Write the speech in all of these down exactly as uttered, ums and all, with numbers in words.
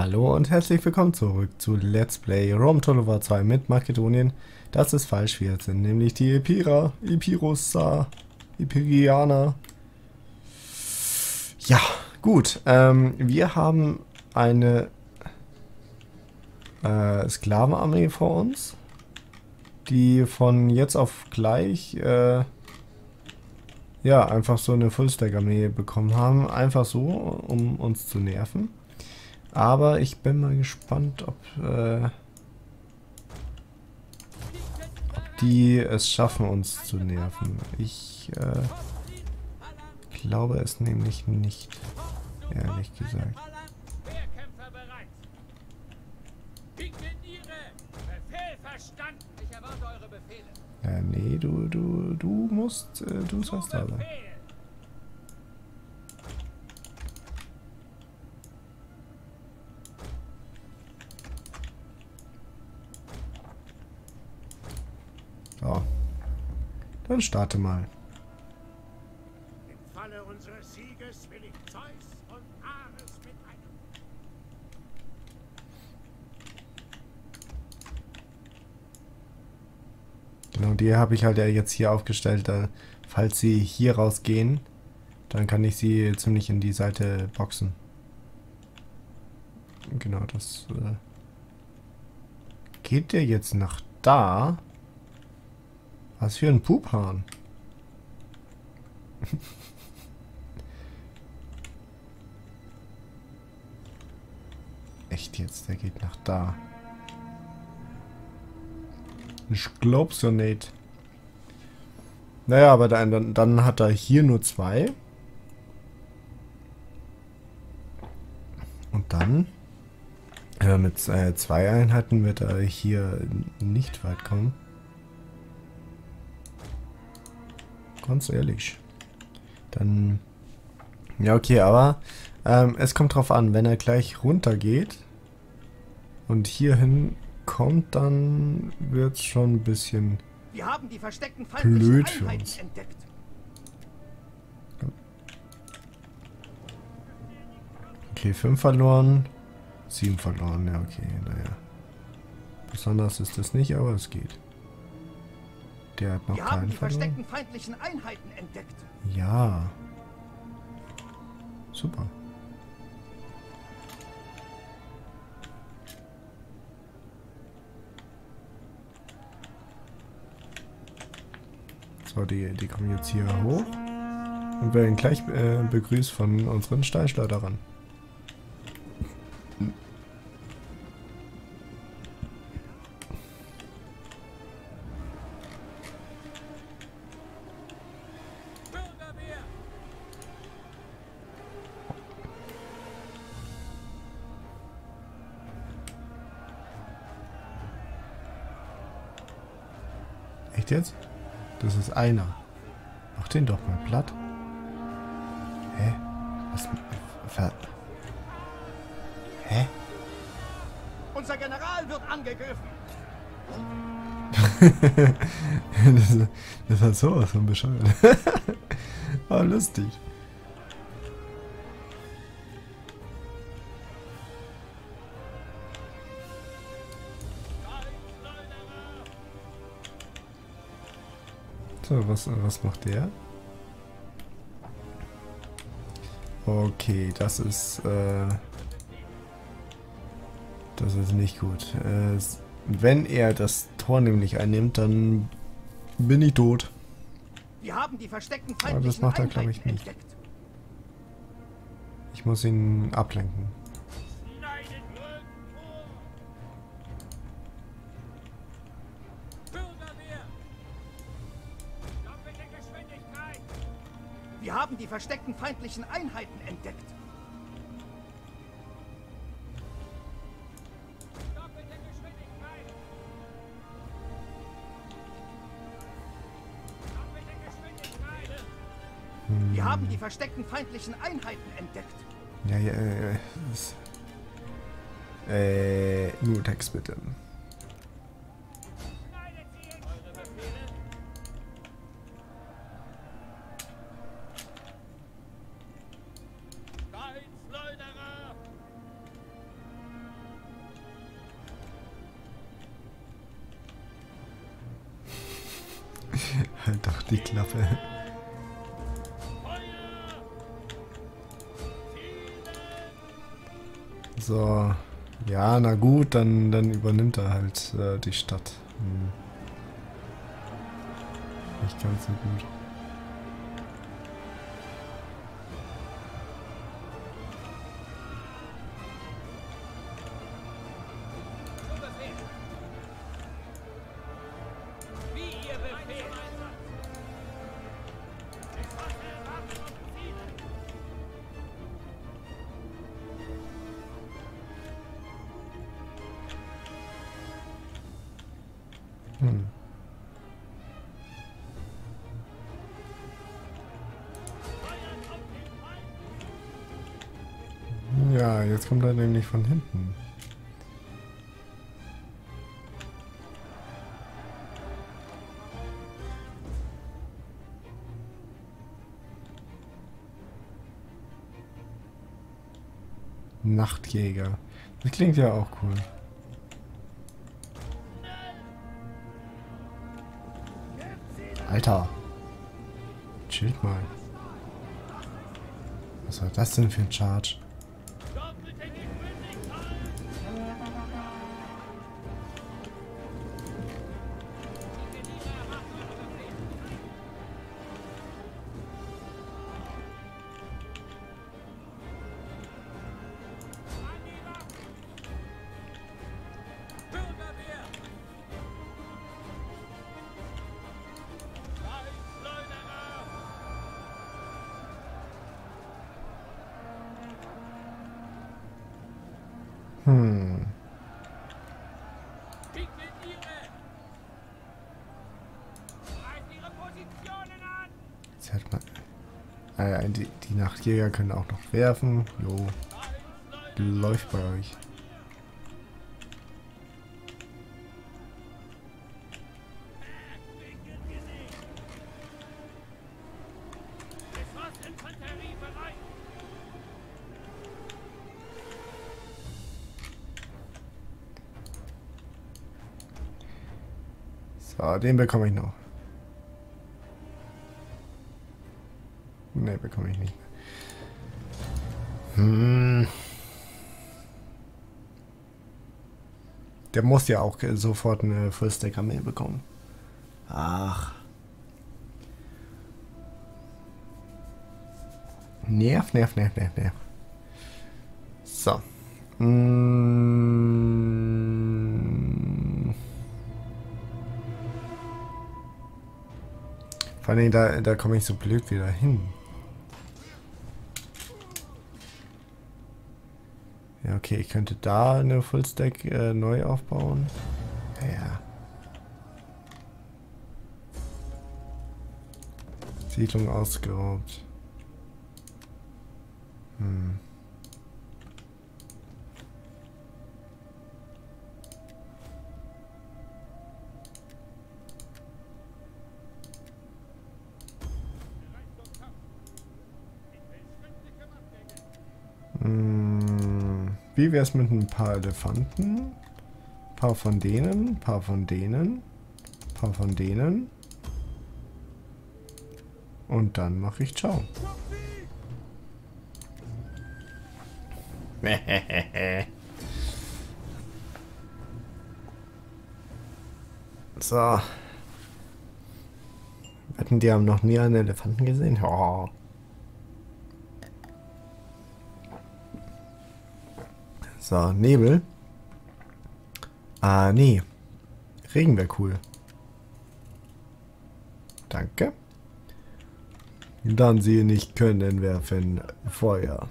Hallo und herzlich willkommen zurück zu Let's Play Rome Total War zwei mit Makedonien. Das ist falsch, wir sind nämlich die Epira, Epirossa, Epirianer. Ja, gut. Ähm, wir haben eine äh, Sklavenarmee vor uns, die von jetzt auf gleich äh, ja, einfach so eine Fullstack-Armee bekommen haben. Einfach so, um uns zu nerven. Aber ich bin mal gespannt, ob, äh, ob die es schaffen, uns zu nerven. Ich äh, glaube es nämlich nicht, ehrlich gesagt. Ja, nee, du, du, du musst, äh, du sollst da sein. So. Dann starte mal. Im Falle unseres Sieges will ich Zeus und Ares mit einem. Genau, die habe ich halt ja jetzt hier aufgestellt. Da, falls sie hier rausgehen, dann kann ich sie ziemlich in die Seite boxen. Genau, das... Äh geht der jetzt nach da? Was für ein Puphahn. Echt jetzt, der geht nach da. Ich glaub's ja nicht. Naja, aber dann, dann, dann hat er hier nur zwei. Und dann, ja, mit äh, zwei Einheiten wird er hier nicht weit kommen. Ganz ehrlich. Dann, ja okay, aber ähm, es kommt drauf an, wenn er gleich runter geht und hierhin kommt, dann wird es schon ein bisschen Wir haben die versteckten blöd feindlichen für Einheiten uns. entdeckt. Okay, fünf verloren, sieben verloren, ja okay, naja. Besonders ist das nicht, aber es geht. Der hat noch Wir haben keinen die verloren. versteckten feindlichen Einheiten entdeckt. Ja. Super. So, die, die kommen jetzt hier hoch und werden gleich äh, begrüßt von unseren Steinschleuderern. Echt jetzt? Das ist einer. Mach den doch mal platt. Hä? Was? Ver Hä? Unser General wird angegriffen. das, das hat sowas von bescheuert. Aber lustig. So, was, was macht der? Okay, das ist, äh, das ist nicht gut. Äh, wenn er das Tor nämlich einnimmt, dann bin ich tot. Wir haben die versteckten Aber feindlichen das macht er, Einheiten glaube ich, nicht. entdeckt. Ich muss ihn ablenken. Wir haben die versteckten feindlichen Einheiten entdeckt. Hm. Wir haben die versteckten feindlichen Einheiten entdeckt. Ja, ja, ja. Das, äh, nur Text bitte. Halt doch die Klappe. So. Ja, na gut, dann, dann übernimmt er halt äh, die Stadt. Hm. Nicht ganz so gut. Hm. Ja, jetzt kommt er nämlich von hinten. Nachtjäger. Das klingt ja auch cool. Alter. Chillt mal. Was war das denn für ein Charge? Hm. Jetzt hat man. Äh, die, die Nachtjäger können auch noch werfen. Jo. Läuft bei euch. So, den bekomme ich noch. Ne, bekomme ich nicht. Hm. Der muss ja auch sofort eine Full-Stack-Armee bekommen. Ach. Nerv, nerv, nerv, nerv, nerv. So. Hm. Vor allem, da, da komme ich so blöd wieder hin. Ja, okay, ich könnte da eine Fullstack äh, neu aufbauen. Ja, ja. Siedlung ausgeraubt. Hm. Hm. Wie wär's mit ein paar Elefanten? Ein paar von denen, ein paar von denen, ein paar von denen. Und dann mache ich ciao. So. Wetten, die haben noch nie einen Elefanten gesehen? Oh. So, Nebel. Ah, nee. Regen wäre cool. Danke. Dann sie nicht können werfen Feuer.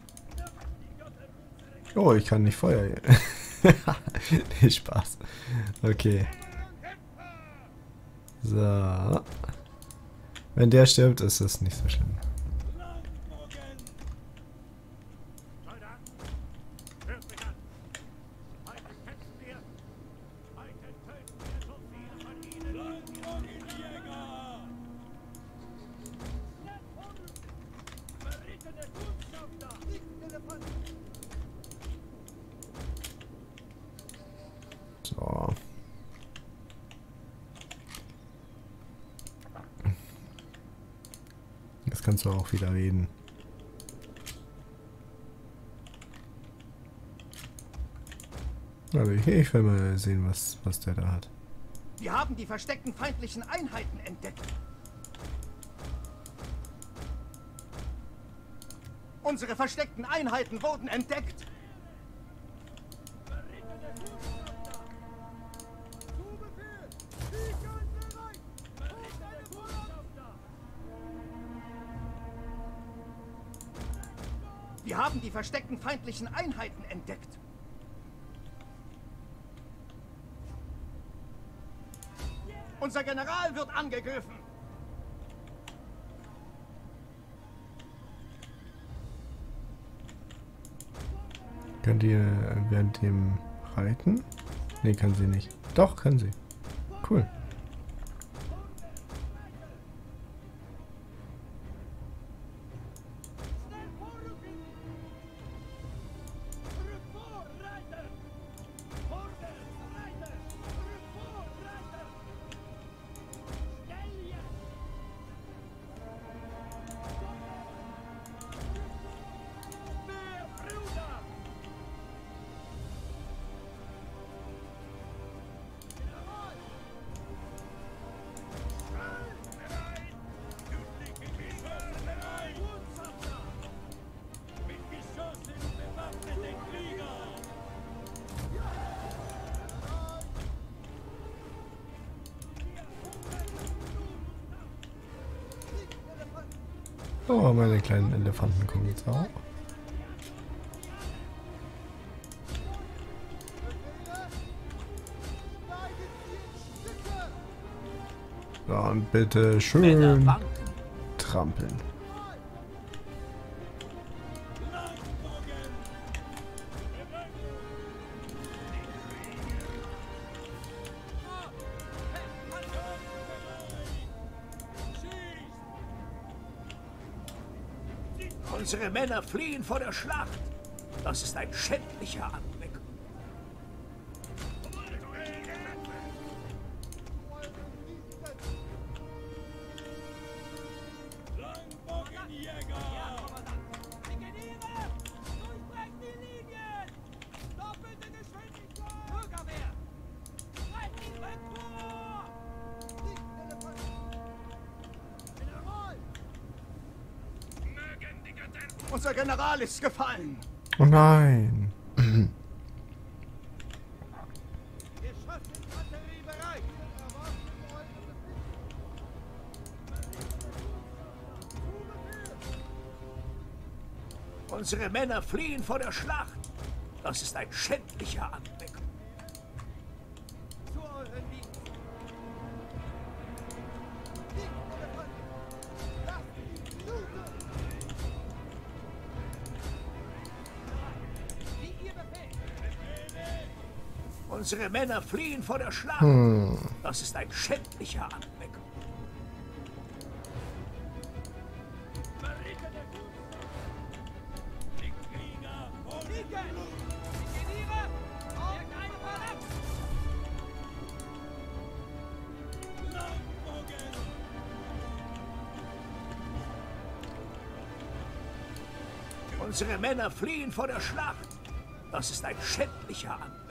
Oh, ich kann nicht Feuer. Nee, Spaß. Okay. So. Wenn der stirbt, ist es nicht so schlimm. So. kannst du auch wieder reden. Also ich, ich will mal sehen, was, was der da hat. Wir haben die versteckten feindlichen Einheiten entdeckt. Unsere versteckten Einheiten wurden entdeckt. Wir haben die versteckten feindlichen Einheiten entdeckt. Unser General wird angegriffen. Könnt ihr während dem reiten? Ne, kann sie nicht. Doch, kann sie. Cool. Oh, meine kleinen Elefanten kommen jetzt auch. So, und bitte schön trampeln. Unsere Männer fliehen vor der Schlacht. Das ist ein schändlicher Anblick. Unser General ist gefallen. Oh nein. Unsere Männer fliehen vor der Schlacht. Das ist ein schändlicher Anblick. Zu euren Dienst. Unsere Männer fliehen vor der Schlacht. Hm. Das ist ein schändlicher Anblick. Unsere Männer fliehen vor der Schlacht. Das ist ein schändlicher Anblick.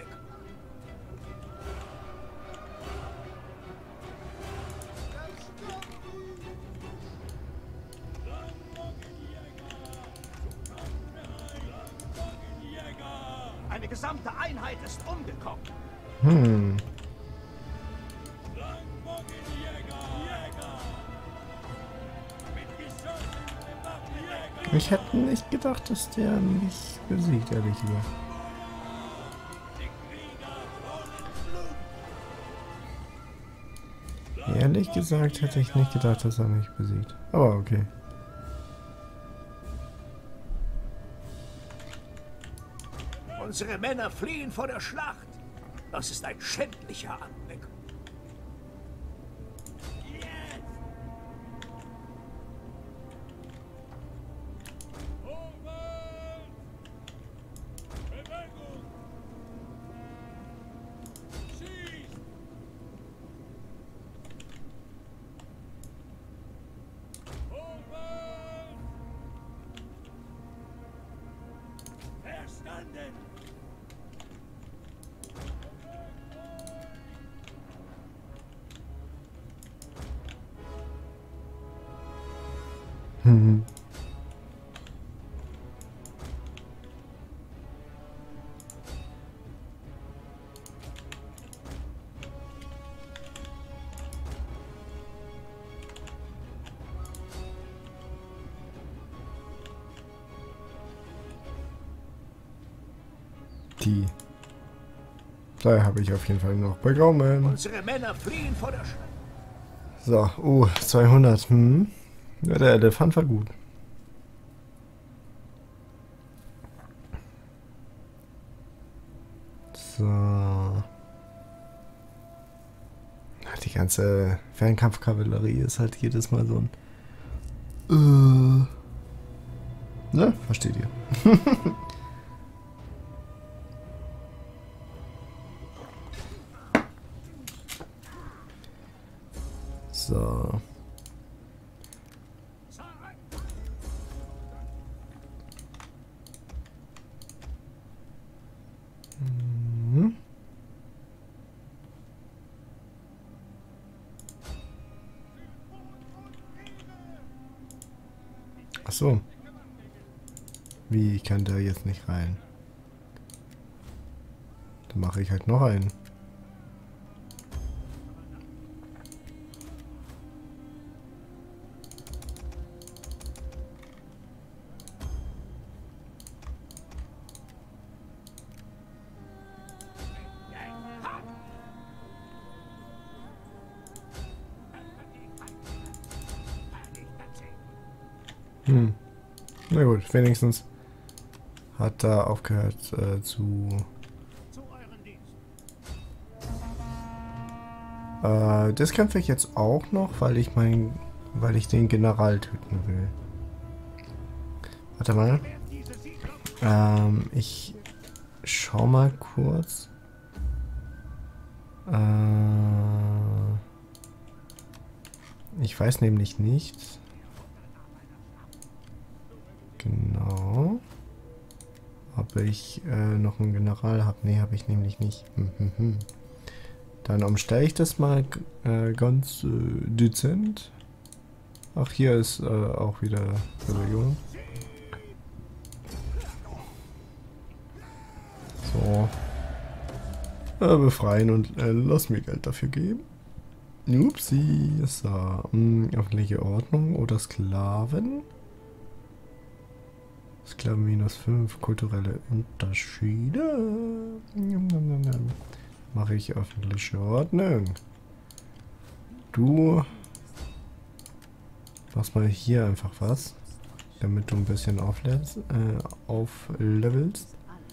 Eine gesamte Einheit ist umgekommen. Hm. Ich hätte nicht gedacht, dass der mich besiegt, ehrlich gesagt. Ehrlich gesagt hätte ich nicht gedacht, dass er mich besiegt. Aber okay. Unsere Männer fliehen vor der Schlacht. Das ist ein schändlicher Anblick. Mhm. Die. Da habe ich auf jeden Fall noch bekommen. Unsere Männer fliehen vor der Schlacht. So, uh, zweihundert. Hm. Ja, der Elefant war gut. So. Die ganze Fernkampfkavallerie ist halt jedes Mal so ein... Äh, ne? Versteht ihr. So. Mhm. Ach so. Wie, ich kann da jetzt nicht rein. Dann mache ich halt noch einen. Hm. Na gut, wenigstens hat da aufgehört äh, zu... Zu euren Dienst. Äh, das kämpfe ich jetzt auch noch, weil ich mein, weil ich den General töten will. Warte mal. Ähm, ich schau mal kurz. Äh, ich weiß nämlich nicht. Genau. Ob ich äh, noch einen General habe? Nee, habe ich nämlich nicht. Hm, hm, hm. Dann umstelle ich das mal äh, ganz äh, dezent. Ach, hier ist äh, auch wieder Rebellion. So. Äh, befreien und äh, lass mir Geld dafür geben. Upsi. So. Mh, öffentliche Ordnung oder Sklaven. Sklaven minus fünf, kulturelle Unterschiede. Mache ich öffentliche Ordnung. Du machst mal hier einfach was, damit du ein bisschen auflevelst. Äh, auflevelst.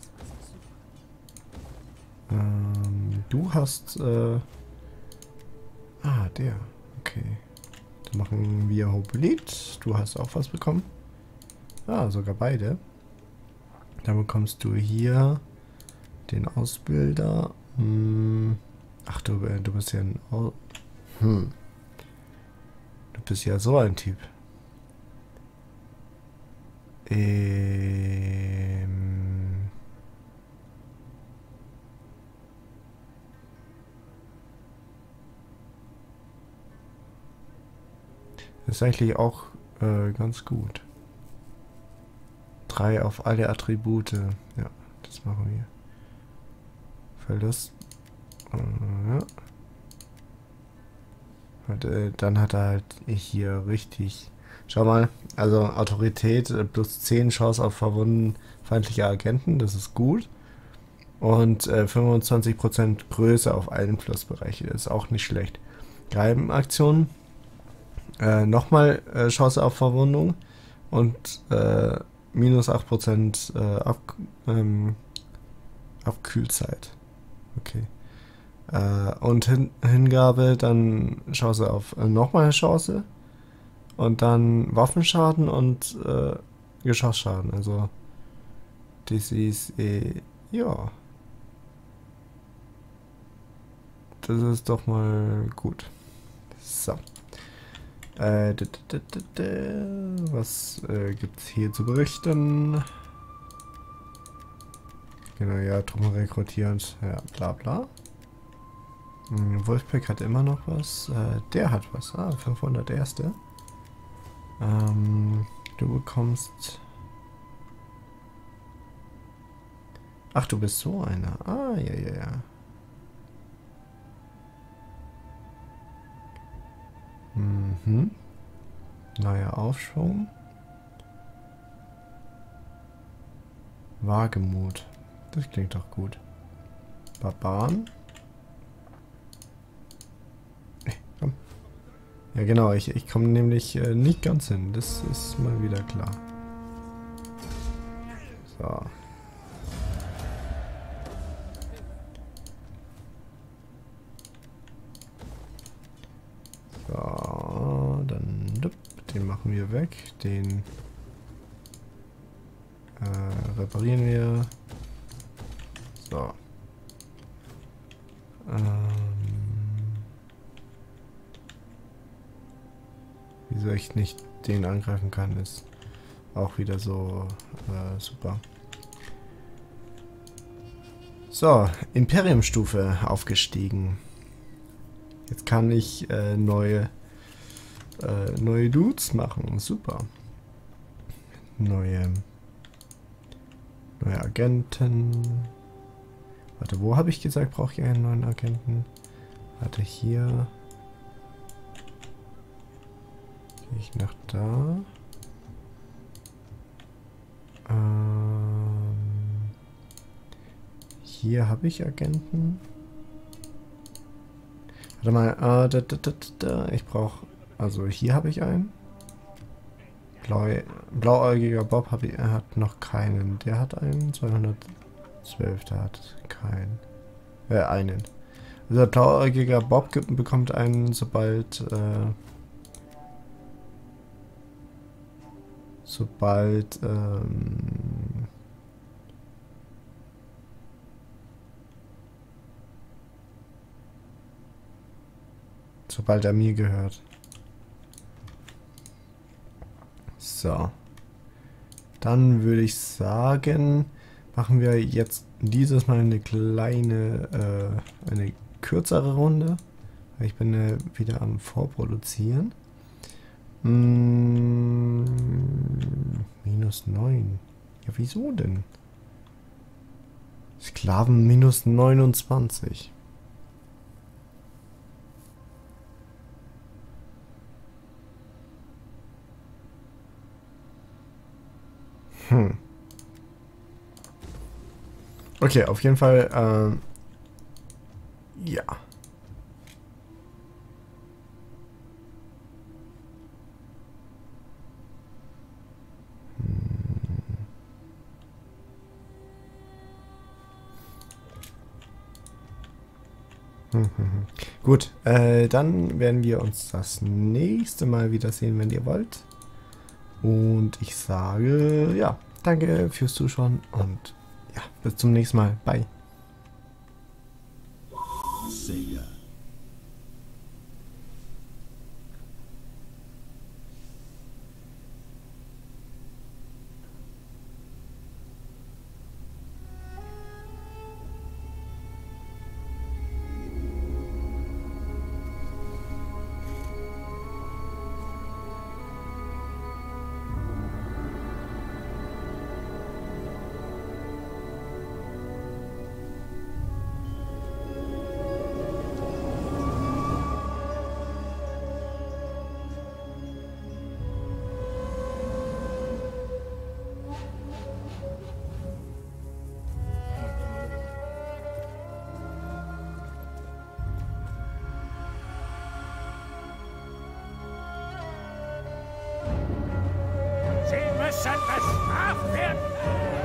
Ähm, du hast... Äh, ah, der. Okay. Dann machen wir Hoplite. Du hast auch was bekommen. Ah, sogar beide. Dann bekommst du hier den Ausbilder. Hm. Ach, du, du bist ja ein... Au hm. Du bist ja so ein Typ. Ähm... Das ist eigentlich auch äh, ganz gut. Drei auf alle Attribute. Ja, das machen wir. Verlust. Äh, ja. Und, äh, dann hat er halt hier richtig... Schau mal, also Autorität äh, plus zehn Chance auf verwunden feindliche Agenten, das ist gut. Und äh, fünfundzwanzig Prozent Größe auf Einflussbereiche, das ist auch nicht schlecht. Geheimaktionen. Äh, nochmal äh, Chance auf Verwundung. Und äh, minus acht Prozent äh, Ab ähm, Abkühlzeit. Okay. Äh, und Hin Hingabe, dann Chance auf äh, nochmal eine Chance. Und dann Waffenschaden und äh, Geschossschaden. Also, das ist, äh, ja. Das ist doch mal gut. So. Äh, d -d -d -d -d was äh, gibt's hier zu berichten? Genau, ja, Truppen rekrutierend, ja, bla bla. Hm, Wolfpack hat immer noch was. Äh, der hat was. Ah, fünfhundert erste. Ähm, du bekommst... Ach, du bist so einer. Ah, ja, ja, ja. Mhm. Neuer Aufschwung. Wagemut. Das klingt doch gut. Barbaren. Nee, komm. Ja genau, ich, ich komme nämlich äh, nicht ganz hin. Das ist mal wieder klar. So. So, dann den machen wir weg. Den äh, reparieren wir. So. Ähm, wieso ich nicht den angreifen kann, ist auch wieder so äh, super. So, Imperiumstufe aufgestiegen. Jetzt kann ich äh, neue äh, neue Dudes machen. Super. Neue neue Agenten. Warte, wo habe ich gesagt, brauche ich einen neuen Agenten? Warte, hier. Gehe ich nach da. Ähm, hier habe ich Agenten. Warte mal, äh, da, da, da, da. Ich brauche, also hier habe ich einen. Blau, blauäugiger Bob hab ich, er hat noch keinen. Der hat einen, zweihundertzwölf, der hat keinen. Äh, einen. Also der blauäugiger Bob gibt, bekommt einen, sobald, äh, sobald, ähm, sobald er mir gehört. So. Dann würde ich sagen, machen wir jetzt dieses Mal eine kleine, äh, eine kürzere Runde. Ich bin äh, wieder am Vorproduzieren. Mm, minus neun. Ja, wieso denn? Sklaven minus neunundzwanzig. Hm. Okay, auf jeden Fall, ähm, ja. Hm. Hm, hm, hm. Gut, äh, dann werden wir uns das nächste Mal wiedersehen, wenn ihr wollt. Und ich sage, ja, danke fürs Zuschauen und ja, bis zum nächsten Mal. Bye. Sega. Sie müssen bestraft werden!